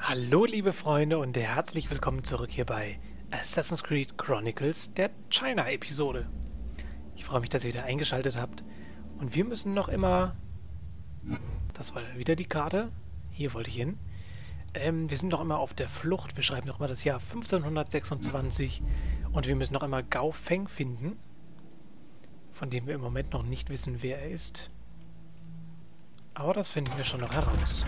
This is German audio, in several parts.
Hallo liebe Freunde und herzlich willkommen zurück hier bei Assassin's Creed Chronicles, der China-Episode. Ich freue mich, dass ihr wieder eingeschaltet habt. Und wir müssen noch immer... Das war wieder die Karte. Hier wollte ich hin. Wir sind noch immer auf der Flucht. Wir schreiben noch immer das Jahr 1526. Und wir müssen noch immer Gao Feng finden. Von dem wir im Moment noch nicht wissen, wer er ist. Aber das finden wir schon noch heraus.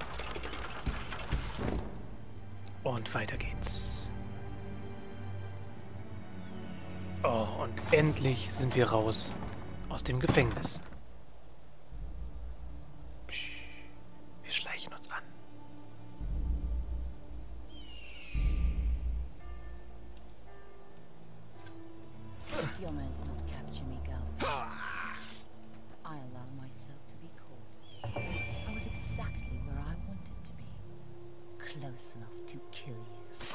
Und weiter geht's. Oh, und endlich sind wir raus aus dem Gefängnis. Psch, wir schleichen uns an. Your men did not capture me, Gao. I allowed myself to be caught. I was exactly where I wanted to be. Close enough to kill you.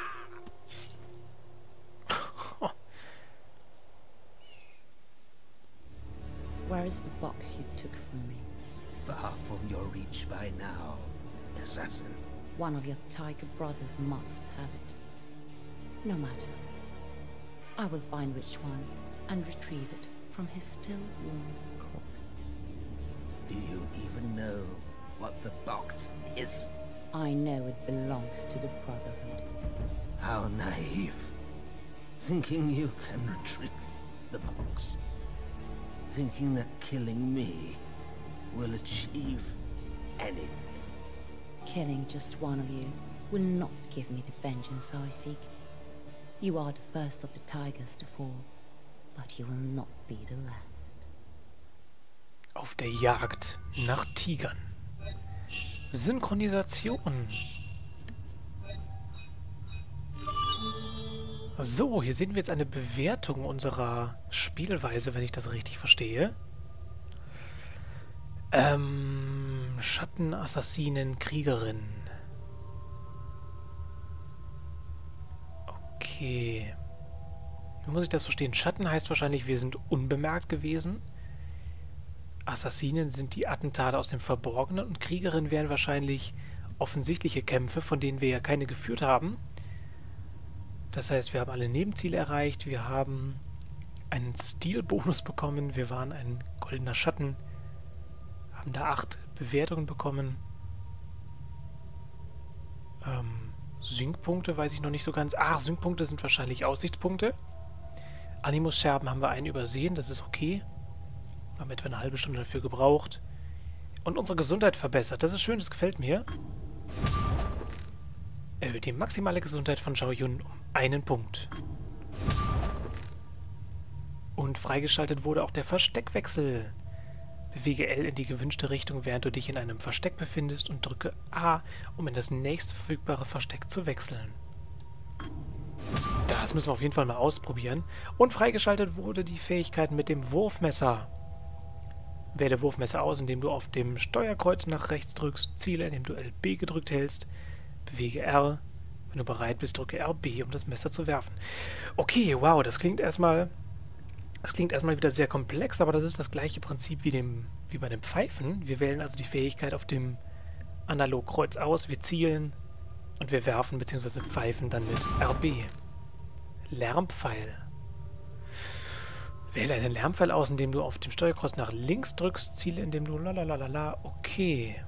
Where is the box you took from me? Far from your reach by now, assassin. One of your tiger brothers must have it. No matter. I will find which one and retrieve it from his still warm corpse. Do you even know what the box is? I know it belongs to the Brotherhood. How naive. Thinking you can retrieve the box. Thinking that killing me will achieve anything. Killing just one of you will not give me the vengeance I seek. You are the first of the tigers to fall, but you will not be the last. Auf der Jagd nach Tigern. Synchronisation. So, hier sehen wir jetzt eine Bewertung unserer Spielweise, wenn ich das richtig verstehe. Schatten, Assassinen, Kriegerin. Okay. Wie muss ich das verstehen? Schatten heißt wahrscheinlich, wir sind unbemerkt gewesen. Assassinen sind die Attentate aus dem Verborgenen und Kriegerin wären wahrscheinlich offensichtliche Kämpfe, von denen wir ja keine geführt haben. Das heißt, wir haben alle Nebenziele erreicht, wir haben einen Stilbonus bekommen, wir waren ein goldener Schatten, haben da 8 Bewertungen bekommen. Syncpunkte weiß ich noch nicht so ganz. Ach, Syncpunkte sind wahrscheinlich Aussichtspunkte. Animus-Scherben haben wir einen übersehen, das ist okay. Wir haben etwa eine halbe Stunde dafür gebraucht. Und unsere Gesundheit verbessert. Das ist schön, das gefällt mir. Erhöht die maximale Gesundheit von Zhao Yun um 1 Punkt. Und freigeschaltet wurde auch der Versteckwechsel. Bewege L in die gewünschte Richtung, während du dich in einem Versteck befindest und drücke A, um in das nächste verfügbare Versteck zu wechseln. Das müssen wir auf jeden Fall mal ausprobieren. Und freigeschaltet wurde die Fähigkeit mit dem Wurfmesser. Wähle Wurfmesser aus, indem du auf dem Steuerkreuz nach rechts drückst, ziele, indem du LB gedrückt hältst, bewege R. Wenn du bereit bist, drücke RB, um das Messer zu werfen. Okay, wow, das klingt erstmal wieder sehr komplex, aber das ist das gleiche Prinzip wie bei den Pfeifen. Wir wählen also die Fähigkeit auf dem Analogkreuz aus, wir zielen und wir werfen bzw. pfeifen dann mit RB. Lärmpfeil. Wähle einen Lärmpfeil aus, indem du auf dem Steuerkreuz nach links drückst, ziele, indem du lalalala. Okay.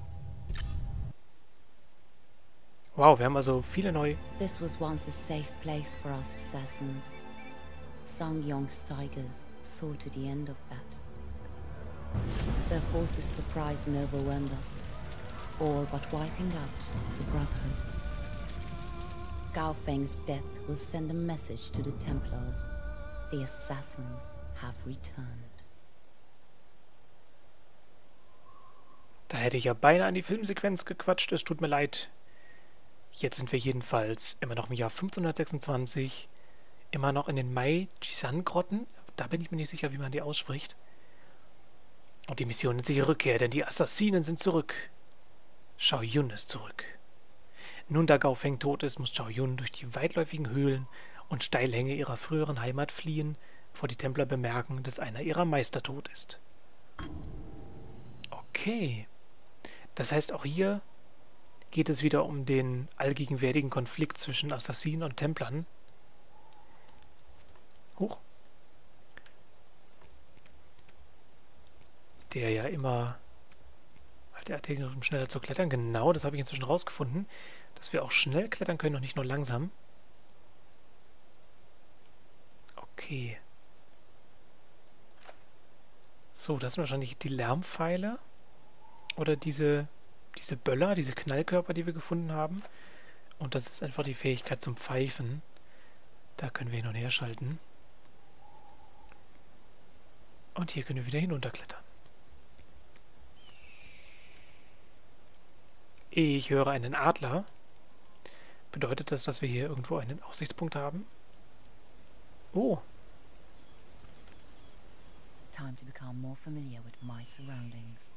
Wow, wir haben also viele neue... This was once a safe place for us assassins. Sangyong's tigers saw to the end of that. Their forces surprised and overwhelmed us, all but wiping out the Brotherhood. Gao Feng's death will send a message to the Templars. The assassins have returned. Da hätte ich ja beinahe an die Filmsequenz gequatscht, es tut mir leid. Jetzt sind wir jedenfalls immer noch im Jahr 1526, immer noch in den Mai-Jisan-Grotten. Da bin ich mir nicht sicher, wie man die ausspricht. Und die Mission nennt sich Rückkehr, denn die Assassinen sind zurück. Zhao Yun ist zurück. Nun, da Gao Feng tot ist, muss Zhao Yun durch die weitläufigen Höhlen und Steilhänge ihrer früheren Heimat fliehen, bevor die Templer bemerken, dass einer ihrer Meister tot ist. Okay. Das heißt, auch hier geht es wieder um den allgegenwärtigen Konflikt zwischen Assassinen und Templern. Huch. Der ja immer... Der Artikel, um schneller zu klettern. Genau, das habe ich inzwischen rausgefunden. Dass wir auch schnell klettern können und nicht nur langsam. Okay. So, das sind wahrscheinlich die Lärmpfeile. Oder diese Böller, diese Knallkörper, die wir gefunden haben. Und das ist einfach die Fähigkeit zum Pfeifen. Da können wir hin und her schalten. Und hier können wir wieder hinunterklettern. Ich höre einen Adler. Bedeutet das, dass wir hier irgendwo einen Aussichtspunkt haben? Oh. Time to become more familiar with my surroundings.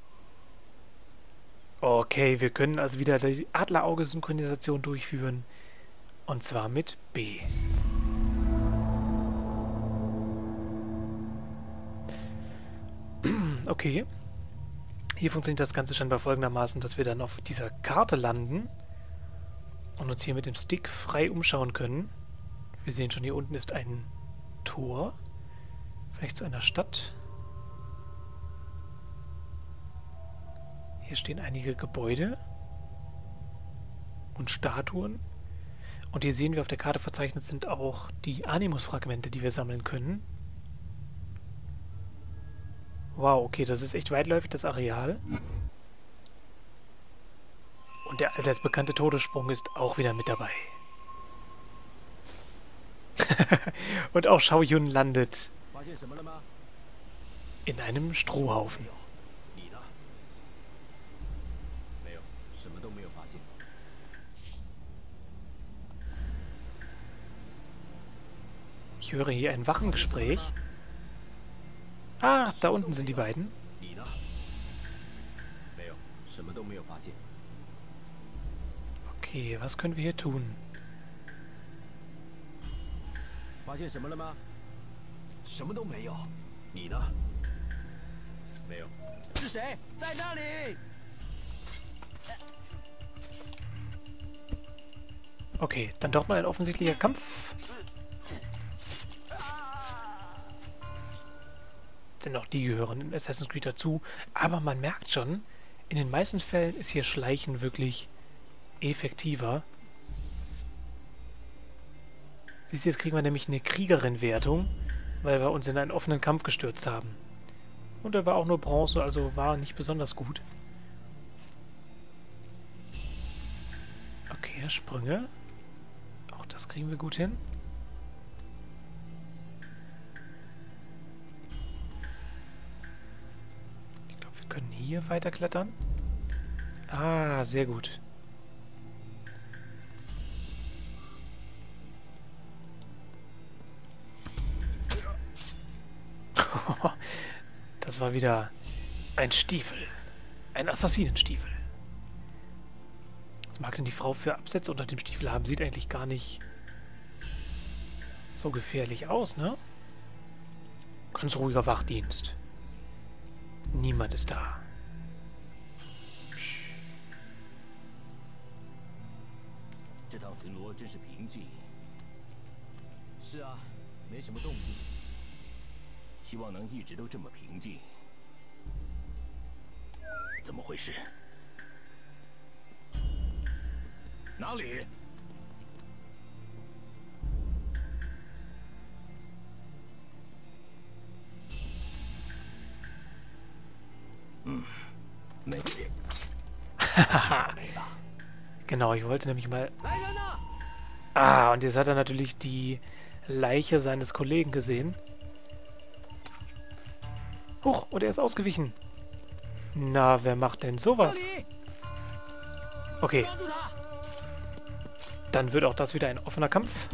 Okay, wir können also wieder die Adlerauge-Synchronisation durchführen. Und zwar mit B. Okay. Hier funktioniert das Ganze scheinbar folgendermaßen, dass wir dann auf dieser Karte landen und uns hier mit dem Stick frei umschauen können. Wir sehen schon, hier unten ist ein Tor. Vielleicht zu einer Stadt. Hier stehen einige Gebäude und Statuen. Und hier sehen wir, auf der Karte verzeichnet sind auch die Animus-Fragmente, die wir sammeln können. Wow, okay, das ist echt weitläufig, das Areal. Und der allseits bekannte Todessprung ist auch wieder mit dabei. Und auch Shao Yun landet in einem Strohhaufen. Ich höre hier ein Wachengespräch. Ah, da unten sind die beiden. Okay, was können wir hier tun? Okay, dann doch mal ein offensichtlicher Kampf. Denn auch die gehören in Assassin's Creed dazu. Aber man merkt schon, in den meisten Fällen ist hier Schleichen wirklich effektiver. Siehst du, jetzt kriegen wir nämlich eine Kriegerin-Wertung, weil wir uns in einen offenen Kampf gestürzt haben. Und er war auch nur Bronze, also war nicht besonders gut. Okay, Sprünge. Auch das kriegen wir gut hin. Ich glaube, wir können hier weiter klettern. Ah, sehr gut. Das war wieder ein Stiefel. Ein Assassinenstiefel. Was mag denn die Frau für Absätze unter dem Stiefel haben? Sieht eigentlich gar nicht so gefährlich aus, ne? Ganz ruhiger Wachdienst. Niemand ist da. Psch. 这趟巡逻真是平静。是啊，没什么动静。希望能一直都这么平静。怎么回事？哪里？没。没吧？ Genau, ich wollte nämlich mal... Ah, und jetzt hat er natürlich die Leiche seines Kollegen gesehen. Huch, und er ist ausgewichen. Na, wer macht denn sowas? Okay. Dann wird auch das wieder ein offener Kampf.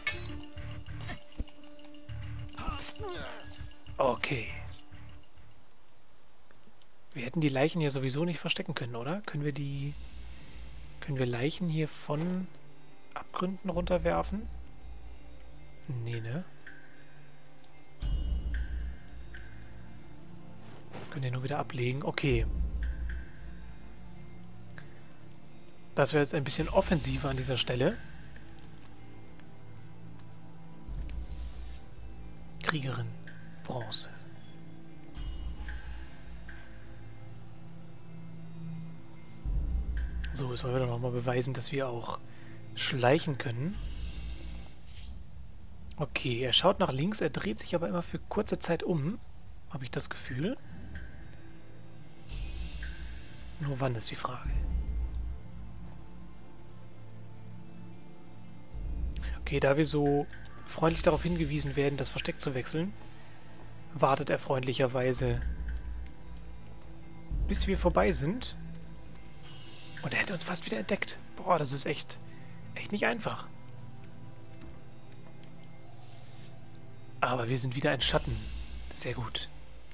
Okay. Wir hätten die Leichen hier sowieso nicht verstecken können, oder? Können wir Leichen hier von Abgründen runterwerfen? Nee, ne? Können den nur wieder ablegen. Okay. Das wäre jetzt ein bisschen offensiver an dieser Stelle. Kriegerin. Bronze. So, jetzt wollen wir doch nochmal beweisen, dass wir auch schleichen können. Okay, er schaut nach links, er dreht sich aber immer für kurze Zeit um. Habe ich das Gefühl. Nur wann ist die Frage. Okay, da wir so freundlich darauf hingewiesen werden, das Versteck zu wechseln, wartet er freundlicherweise, bis wir vorbei sind. Und er hätte uns fast wieder entdeckt. Boah, das ist echt nicht einfach. Aber wir sind wieder ein Schatten. Sehr gut.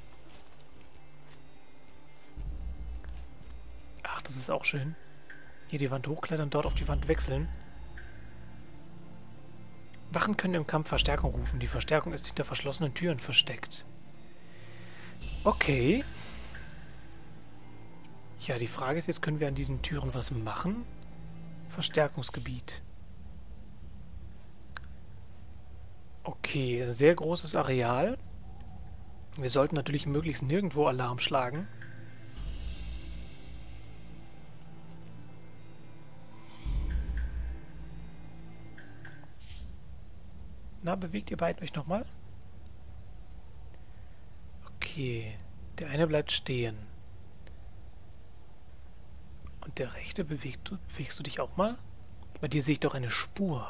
Ach, das ist auch schön. Hier die Wand hochklettern, dort auf die Wand wechseln. Wachen können im Kampf Verstärkung rufen. Die Verstärkung ist hinter verschlossenen Türen versteckt. Okay. Ja, die Frage ist jetzt, können wir an diesen Türen was machen? Verstärkungsgebiet. Okay, sehr großes Areal. Wir sollten natürlich möglichst nirgendwo Alarm schlagen. Na, bewegt ihr beiden euch nochmal? Okay, der eine bleibt stehen. Und der rechte, bewegst du dich auch mal? Bei dir sehe ich doch eine Spur.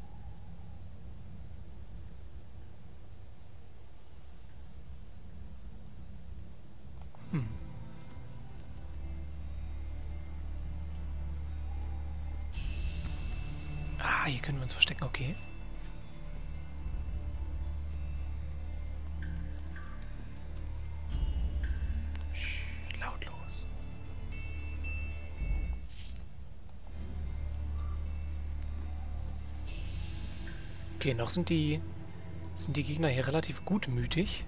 Ah, hier können wir uns verstecken, okay. Lautlos. Okay, noch sind die Gegner hier relativ gutmütig.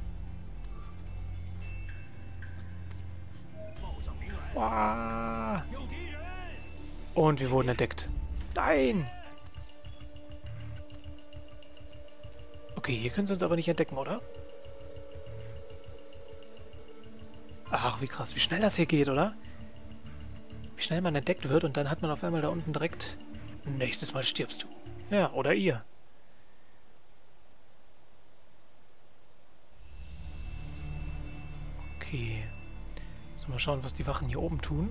Wow. Und wir wurden entdeckt. Nein! Okay, hier können sie uns aber nicht entdecken, oder? Ach, wie krass, wie schnell das hier geht, oder? Wie schnell man entdeckt wird und dann hat man auf einmal da unten direkt... Nächstes Mal stirbst du. Ja, oder ihr. Okay. So, mal schauen, was die Wachen hier oben tun.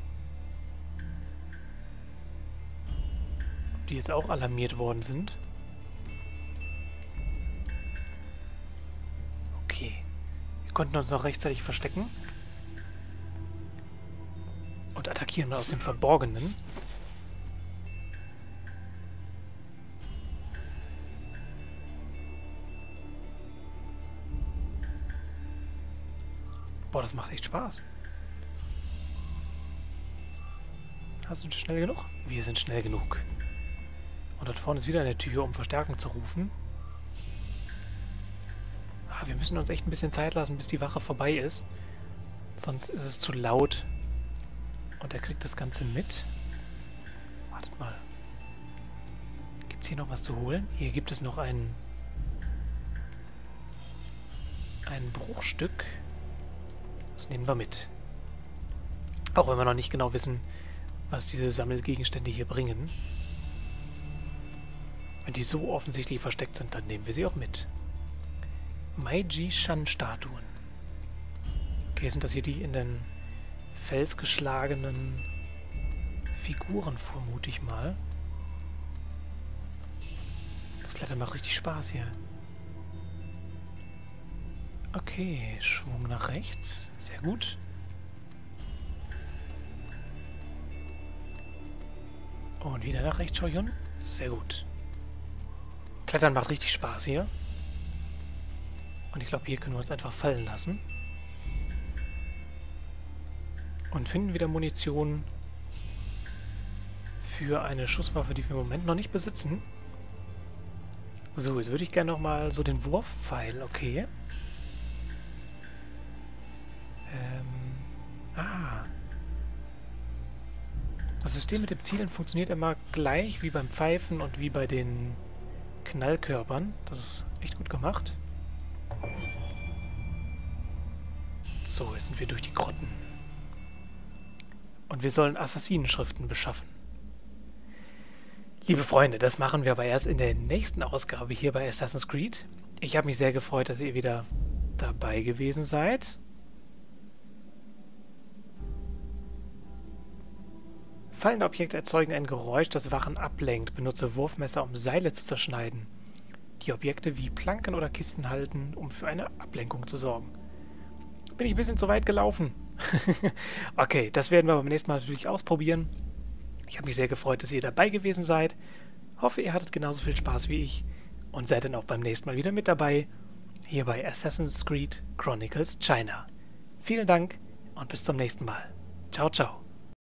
Ob die jetzt auch alarmiert worden sind. Okay. Wir konnten uns noch rechtzeitig verstecken. Und attackieren aus dem Verborgenen. Boah, das macht echt Spaß. Hast du schnell genug? Wir sind schnell genug. Und dort vorne ist wieder eine Tür, um Verstärkung zu rufen. Ah, wir müssen uns echt ein bisschen Zeit lassen, bis die Wache vorbei ist. Sonst ist es zu laut. Und er kriegt das Ganze mit. Wartet mal. Gibt es hier noch was zu holen? Hier gibt es noch ein Bruchstück. Das nehmen wir mit. Auch wenn wir noch nicht genau wissen, was diese Sammelgegenstände hier bringen. Wenn die so offensichtlich versteckt sind, dann nehmen wir sie auch mit. Meiji-Shan-Statuen. Okay, sind das hier die in den Fels geschlagenen Figuren, vermute ich mal. Das Klettern macht richtig Spaß hier. Okay, Schwung nach rechts. Sehr gut. Und wieder nach rechts, Shoyun. Sehr gut. Klettern macht richtig Spaß hier. Und ich glaube, hier können wir uns einfach fallen lassen. Und finden wieder Munition für eine Schusswaffe, die wir im Moment noch nicht besitzen. So, jetzt würde ich gerne nochmal so den Wurfpfeil, okay. Das System mit dem Zielen funktioniert immer gleich wie beim Pfeifen und wie bei den Knallkörpern. Das ist echt gut gemacht. So, jetzt sind wir durch die Grotten. Und wir sollen Assassinenschriften beschaffen. Liebe Freunde, das machen wir aber erst in der nächsten Ausgabe hier bei Assassin's Creed. Ich habe mich sehr gefreut, dass ihr wieder dabei gewesen seid. Fallende Objekte erzeugen ein Geräusch, das Wachen ablenkt. Benutze Wurfmesser, um Seile zu zerschneiden, die Objekte wie Planken oder Kisten halten, um für eine Ablenkung zu sorgen. Bin ich ein bisschen zu weit gelaufen. Okay, das werden wir beim nächsten Mal natürlich ausprobieren. Ich habe mich sehr gefreut, dass ihr dabei gewesen seid. Hoffe, ihr hattet genauso viel Spaß wie ich und seid dann auch beim nächsten Mal wieder mit dabei, hier bei Assassin's Creed Chronicles China. Vielen Dank und bis zum nächsten Mal. Ciao, ciao.